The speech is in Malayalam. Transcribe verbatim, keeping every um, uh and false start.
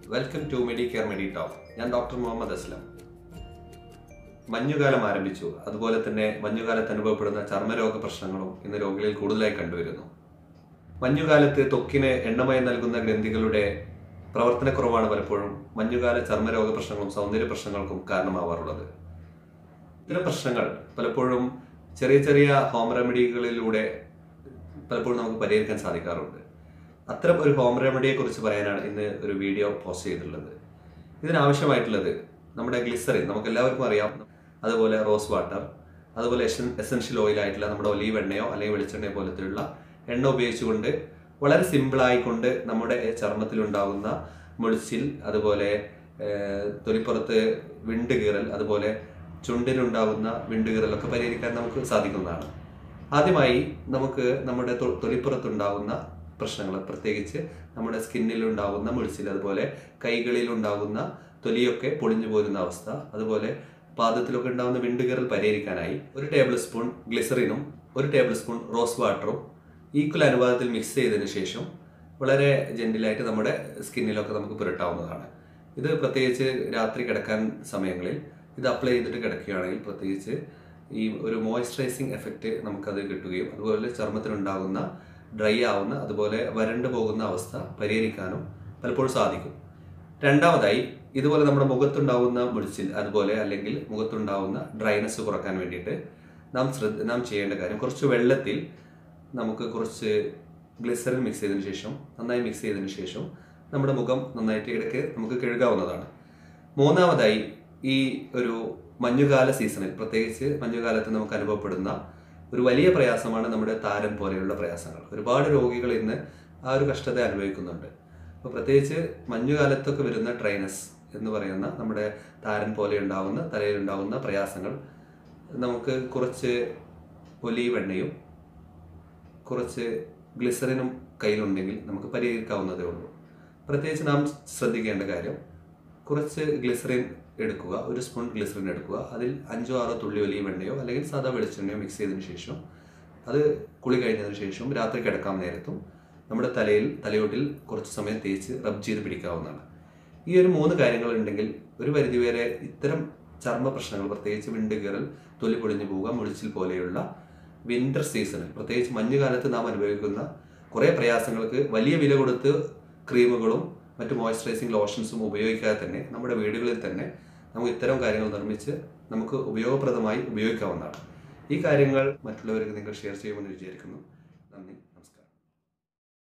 Welcome to Medicare മെഡിടോക്ക്. ഞാൻ ഡോക്ടർ മുഹമ്മദ് അസ്ലം. മഞ്ഞുകാലം ആരംഭിച്ചു. അതുപോലെ തന്നെ മഞ്ഞുകാലത്ത് അനുഭവപ്പെടുന്ന ചർമ്മരോഗ പ്രശ്നങ്ങളും ഇന്ന് രോഗികളിൽ കൂടുതലായി കണ്ടുവരുന്നു. മഞ്ഞുകാലത്ത് ത്വക്കിന് എണ്ണമയം നൽകുന്ന ഗ്രന്ഥികളുടെ പ്രവർത്തനക്കുറവാണ് പലപ്പോഴും മഞ്ഞുകാല ചർമ്മരോഗ പ്രശ്നങ്ങളും സൗന്ദര്യ പ്രശ്നങ്ങൾക്കും കാരണമാവാറുള്ളത്. ഇത്തരം പ്രശ്നങ്ങൾ പലപ്പോഴും ചെറിയ ചെറിയ ഹോം റെമഡികളിലൂടെ പലപ്പോഴും നമുക്ക് പരിഹരിക്കാൻ സാധിക്കാറുണ്ട്. അത്തരം ഒരു ഹോം റെമഡിയെ കുറിച്ച് പറയാനാണ് ഇന്ന് ഒരു വീഡിയോ പോസ്റ്റ് ചെയ്തിട്ടുള്ളത്. ഇതിനാവശ്യമായിട്ടുള്ളത് നമ്മുടെ ഗ്ലിസറിൻ, നമുക്ക് എല്ലാവർക്കും അറിയാം. അതുപോലെ റോസ് വാട്ടർ, അതുപോലെ എസൻഷ്യൽ ഓയിൽ ആയിട്ടുള്ള നമ്മുടെ ഒലീവ് എണ്ണയോ അല്ലെങ്കിൽ വെളിച്ചെണ്ണയോ പോലത്തെയുള്ള എണ്ണ ഉപയോഗിച്ചുകൊണ്ട് വളരെ സിമ്പിളായിക്കൊണ്ട് നമ്മുടെ ചർമ്മത്തിലുണ്ടാകുന്ന മുളിച്ചിൽ, അതുപോലെ തൊലിപ്പുറത്ത് വിണ്ടുകീറൽ, അതുപോലെ ചുണ്ടിനുണ്ടാകുന്ന വിണ്ടുകീറലൊക്കെ പരിഹരിക്കാൻ നമുക്ക് സാധിക്കുന്നതാണ്. ആദ്യമായി നമുക്ക് നമ്മുടെ തൊലിപ്പുറത്തുണ്ടാകുന്ന പ്രശ്നങ്ങൾ, പ്രത്യേകിച്ച് നമ്മുടെ സ്കിന്നിലുണ്ടാകുന്ന മുളിച്ചിൽ, അതുപോലെ കൈകളിലുണ്ടാകുന്ന തൊലിയൊക്കെ പൊളിഞ്ഞു പോരുന്ന അവസ്ഥ, അതുപോലെ പാദത്തിലൊക്കെ ഉണ്ടാകുന്ന വിണ്ടുകീറൽ പരിഹരിക്കാനായി ഒരു ടേബിൾ സ്പൂൺ ഗ്ലിസറിനും ഒരു ടേബിൾ സ്പൂൺ റോസ് വാട്ടറും ഈക്വൽ അനുപാതത്തിൽ മിക്സ് ചെയ്തതിന് ശേഷം വളരെ ജെന്റിലായിട്ട് നമ്മുടെ സ്കിന്നിലൊക്കെ നമുക്ക് പുരട്ടാവുന്നതാണ്. ഇത് പ്രത്യേകിച്ച് രാത്രി കിടക്കാൻ സമയങ്ങളിൽ ഇത് അപ്ലൈ ചെയ്തിട്ട് കിടക്കുകയാണെങ്കിൽ പ്രത്യേകിച്ച് ഈ ഒരു മോയ്സ്ചറൈസിങ് എഫക്റ്റ് നമുക്കത് കിട്ടുകയും അതുപോലെ ചർമ്മത്തിനുണ്ടാകുന്ന ഡ്രൈ ആവുന്ന, അതുപോലെ വരണ്ടു പോകുന്ന അവസ്ഥ പരിഹരിക്കാനും പലപ്പോഴും സാധിക്കും. രണ്ടാമതായി, ഇതുപോലെ നമ്മുടെ മുഖത്തുണ്ടാകുന്ന മുടിച്ചിൽ, അതുപോലെ അല്ലെങ്കിൽ മുഖത്തുണ്ടാകുന്ന ഡ്രൈനെസ് കുറക്കാൻ വേണ്ടിയിട്ട് നാം ശ്രദ്ധ നാം ചെയ്യേണ്ട കാര്യം, കുറച്ച് വെള്ളത്തിൽ നമുക്ക് കുറച്ച് ഗ്ലിസറിൻ മിക്സ് ചെയ്തതിന് ശേഷം നന്നായി മിക്സ് ചെയ്തതിന് ശേഷം നമ്മുടെ മുഖം നന്നായിട്ട് ഇടയ്ക്ക് നമുക്ക് കഴുകാവുന്നതാണ്. മൂന്നാമതായി, ഈ ഒരു മഞ്ഞുകാല സീസണിൽ, പ്രത്യേകിച്ച് മഞ്ഞുകാലത്ത് നമുക്ക് അനുഭവപ്പെടുന്ന ഒരു വലിയ പ്രയാസമാണ് നമ്മുടെ താരൻ പോലെയുള്ള പ്രയാസങ്ങൾ. ഒരുപാട് രോഗികൾ ഇന്ന് ആ ഒരു കഷ്ടത അനുഭവിക്കുന്നുണ്ട്. അപ്പോൾ പ്രത്യേകിച്ച് മഞ്ഞുകാലത്തൊക്കെ വരുന്ന ഡ്രൈനസ് എന്ന് പറയുന്ന നമ്മുടെ താരൻ പോലെ ഉണ്ടാകുന്ന തലയിലുണ്ടാകുന്ന പ്രയാസങ്ങൾ നമുക്ക് കുറച്ച് ഒലീവ് എണ്ണയും കുറച്ച് ഗ്ലിസറിനും കയ്യിലുണ്ടെങ്കിൽ നമുക്ക് പരിഹരിക്കാവുന്നതേ ഉള്ളൂ. പ്രത്യേകിച്ച് നാം ശ്രദ്ധിക്കേണ്ട കാര്യം, കുറച്ച് ഗ്ലിസറിൻ എടുക്കുക, ഒരു സ്പൂൺ ഗ്ലിസറിൻ എടുക്കുക, അതിൽ അഞ്ചോ ആറോ തുള്ളി ഒലീവ് എണ്ണയോ അല്ലെങ്കിൽ സാധാ വെളിച്ചെണ്ണയോ മിക്സ് ചെയ്തതിന് ശേഷം അത് കുളി കഴിഞ്ഞതിന് ശേഷം രാത്രി കിടക്കാൻ നേരത്തും നമ്മുടെ തലയിൽ തലയോട്ടിൽ കുറച്ച് സമയം തേച്ച് റബ് ചെയ്ത് പിടിക്കാവുന്നതാണ്. ഈ ഒരു മൂന്ന് കാര്യങ്ങൾ ഉണ്ടെങ്കിൽ ഒരു പരിധിവരെ ഇത്തരം ചർമ്മ പ്രശ്നങ്ങൾ, പ്രത്യേകിച്ച് വിണ്ടുകീറൽ, തൊലി പൊളിഞ്ഞു പോവുക, മുളിച്ചിൽ പോലെയുള്ള വിന്റർ സീസണിൽ, പ്രത്യേകിച്ച് മഞ്ഞുകാലത്ത് നാം അനുഭവിക്കുന്ന കുറേ പ്രയാസങ്ങൾക്ക് വലിയ വില കൊടുത്ത് ക്രീമുകളും മറ്റ് മോയ്സ്ചറൈസിങ് ലോഷൻസും ഉപയോഗിക്കാതെ തന്നെ നമ്മുടെ വീടുകളിൽ തന്നെ നമുക്ക് ഇത്തരം കാര്യങ്ങൾ നിർമ്മിച്ച് നമുക്ക് ഉപയോഗപ്രദമായി ഉപയോഗിക്കാവുന്നതാണ്. ഈ കാര്യങ്ങൾ മറ്റുള്ളവർക്ക് നിങ്ങൾ ഷെയർ ചെയ്യുമെന്ന് വിചാരിക്കുന്നു. നന്ദി.